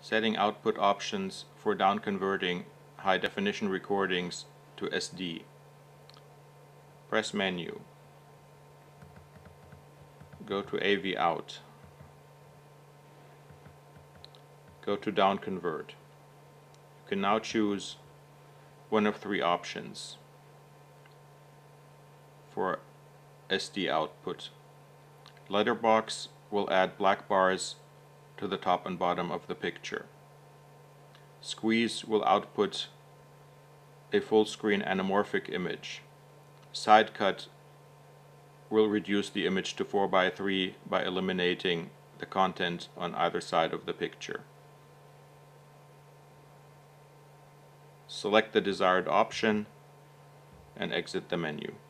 Setting output options for down-converting high-definition recordings to SD. Press Menu. Go to AV Out. Go to Down Convert. You can now choose one of three options for SD output. Letterbox will add black bars to the top and bottom of the picture. Squeeze will output a full screen anamorphic image. Side cut will reduce the image to 4:3 by eliminating the content on either side of the picture. Select the desired option and exit the menu.